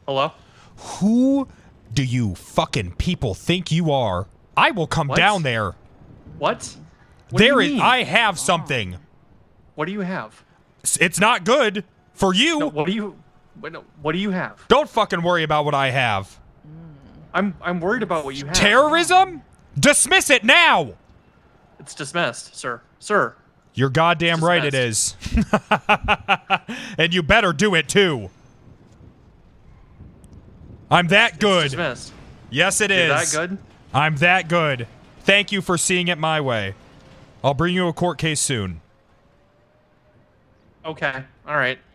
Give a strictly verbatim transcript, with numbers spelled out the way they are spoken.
Hello? Who do you fucking people think you are? I will come What? down there. What? What There do is. you mean? I have something. What do you have? It's not good for you. No, what do you... What, no, what do you have? Don't fucking worry about what I have. I'm I'm worried about what you have. Terrorism? Dismiss it now! It's dismissed, sir. Sir. You're goddamn right it is. And you better do it too. I'm that good. It's dismissed. Yes, it You're is. that good? I'm that good. Thank you for seeing it my way. I'll bring you a court case soon. Okay. All right.